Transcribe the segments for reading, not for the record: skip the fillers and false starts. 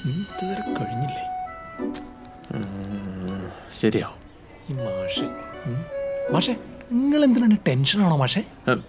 ഇതുവരെ കഴിഞ്ഞില്ലേ? ശരിയാവും. ഈ മാഷെ നിങ്ങൾ എന്തിനാണ് ടെൻഷനാണോ മാഷെ?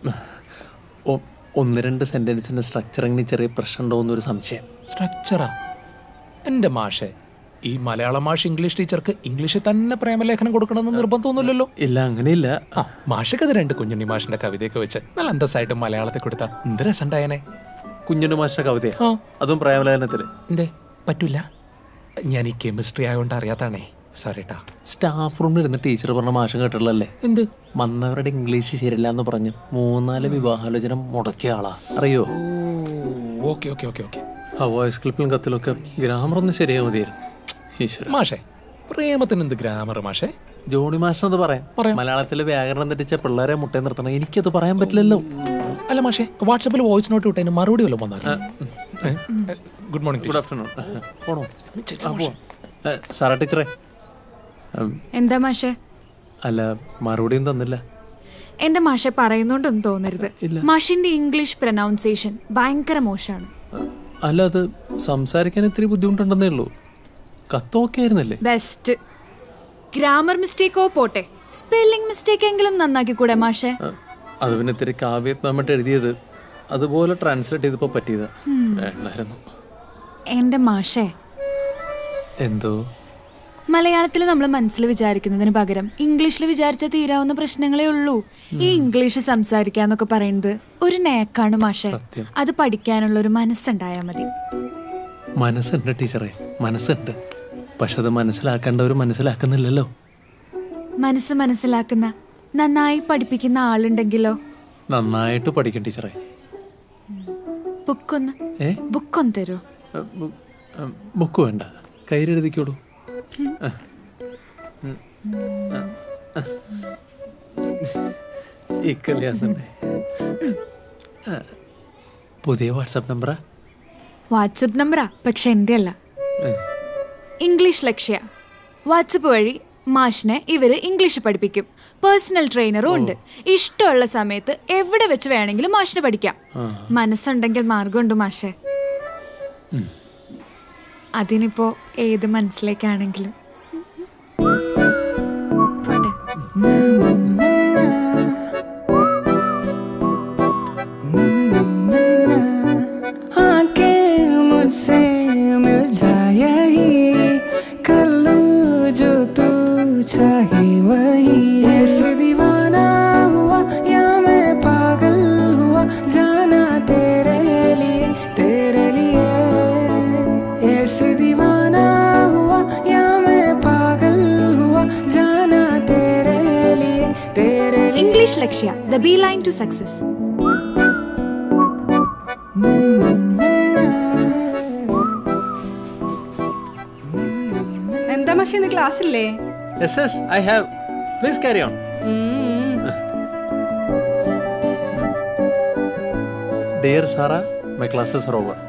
ഒന്ന് രണ്ട് സെന്റൻസിന്റെ സ്ട്രക്ചറിങ്ങിന് ചെറിയ പ്രശ്നം ഉണ്ടോന്നൊരു സംശയം. സ്ട്രക്ചറാ? എൻ്റെ മാഷെ, ഈ മലയാളം മാഷ് ഇംഗ്ലീഷ് ടീച്ചർക്ക് ഇംഗ്ലീഷിൽ തന്നെ പ്രേമലേഖനം കൊടുക്കണമെന്ന് നിർബന്ധമൊന്നുമില്ലല്ലോ. ഇല്ല, അങ്ങനെയില്ല. മാഷക്കത് രണ്ട് കുഞ്ഞുണ്ണി മാഷിന്റെ കവിതയൊക്കെ വെച്ച് നല്ല അന്തസ്സായിട്ട് മലയാളത്തിൽ കൊടുത്താ എന്ത് രസമുണ്ടായനെ. കുഞ്ഞുണ്ണി മാഷിന്റെ കവിതയാ? അതും പ്രേമലേഖനത്തില്? എന്തേ പറ്റൂല? ഞാൻ ഈ കെമിസ്ട്രി ആയതുകൊണ്ട് അറിയാത്താണേ, സോറിട്ടാ. സ്റ്റാഫ് റൂമിൽ ഇരുന്ന് ടീച്ചർ പറഞ്ഞ മാഷ് കേട്ടിട്ടുള്ളല്ലേ? എന്ത്? വന്നവരുടെ ഇംഗ്ലീഷ് ശരിയല്ല എന്ന് പറഞ്ഞ് 3-4 വിവാഹാലോചന മുടക്കിയ ആളാ, അറിയോ? Okay okay okay okay. ആ വോയിസ് ക്ലിപ്പിലും കത്തിലൊക്കെ ഗ്രാമർ ഒന്ന് ശരിയാ മതിയായിരുന്നു. ഈശ്വര മാഷെ, പ്രേമത്തിന് എന്ത് ഗ്രാമർ മാഷെ? ജോണി മാഷിനത് പറയാം. മലയാളത്തിലെ വ്യാകരണം തെറ്റിച്ച പിള്ളേരെ മുട്ടേ നിർത്തണം. എനിക്കത് പറയാൻ പറ്റില്ലല്ലോ. അല്ല മാഷെ, വാട്സാപ്പിൽ വോയിസ് നോട്ട് വിട്ടതിന് മറുപടി വല്ലതും വന്നാൽ? Good morning. Good afternoon. പോണോ? സാറാ ടീച്ചറെ. എന്താ മാഷെ? അല്ല, മറുപടിയും തന്നില്ല. എന്റെ മാഷെ പറയുന്നോണ്ടൊന്നും തോന്നരുത്. മാഷിന്റെ ഇംഗ്ലീഷ് പ്രൊനൗൺസിയേഷൻ ഭയങ്കര മോശമാണ്. അല്ല, അത് സംസാരിക്കാൻ ഇത്തിരി ബുദ്ധിമുട്ടുണ്ടെന്നേ ഉള്ളൂ. കത്തോക്കെ ആയിരുന്നല്ലേ? ബെസ്റ്റ്. ഗ്രാമർ മിസ്റ്റേക്കോ പോട്ടെ, സ്പെല്ലിംഗ് മിസ്റ്റേക്ക് എങ്കിലും നന്നാക്കി കൂടെ മാഷെ? അത് പിന്നെ ഇത്തിരി കാവ്യത്മമായിട്ട് എഴുതിയത് അതുപോലെ ട്രാൻസ്ലേറ്റ് ചെയ്തപ്പോ പറ്റിയതാ. വേണ്ടായിരുന്നു. എന്റെ മാഷെ, എന്തോ മലയാളത്തിൽ നമ്മൾ മനസ്സിൽ വിചാരിക്കുന്നതിന് പകരം ഇംഗ്ലീഷിൽ വിചാരിച്ച തീരാവുന്ന പ്രശ്നങ്ങളേ ഉള്ളൂ. ഈ ഇംഗ്ലീഷ് സംസാരിക്കാന്നൊക്കെ പറയുന്നത് ഒരു നേക്കാണ് മാഷെ. അത് പഠിക്കാനുള്ള ഒരു മനസ്സുണ്ടായാൽ മതി. മനസ്സുണ്ട് ടീച്ചറെ, മനസ്സുണ്ട്. പക്ഷെ അത് മനസ്സിലാക്കേണ്ടവർ മനസ്സിലാക്കുന്നില്ലല്ലോ. മനസ്സ് മനസ്സിലാക്കുന്ന നന്നായി പഠിപ്പിക്കുന്ന ആളുണ്ടെങ്കിലോ? നന്നായിട്ട് പഠിക്കും ടീച്ചറെ. ബുക്കൊന്ന് തരോ? ബുക്ക് വേണ്ട, കയ്യിലെഴുതിക്കോളൂ. ഈ കളിയാന്നുണ്ട്. പുതിയ വാട്സാപ്പ് നമ്പറാ? വാട്സപ്പ് നമ്പറാ, പക്ഷെ എൻ്റെ അല്ല. ഇംഗ്ലീഷ് ലക്ഷ്യ. വാട്സപ്പ് വഴി മാഷിനെ ഇവര് ഇംഗ്ലീഷ് പഠിപ്പിക്കും. പേഴ്സണൽ ട്രെയിനറും ഉണ്ട്. ഇഷ്ടമുള്ള സമയത്ത് എവിടെ വെച്ച് വേണമെങ്കിലും മാഷിനെ പഠിക്കാം. മനസ്സുണ്ടെങ്കിൽ മാർഗമുണ്ട് മാഷെ. അതിനിപ്പോ ഏത് മനസ്സിലേക്കാണെങ്കിലും. English Lakshya, the beeline to success. എന്താ മാഷേ, ഇന്ന് ക്ലാസ് ഇല്ലേ? Yes, yes, I have. Please carry on. Dear Sarah, my classes are over.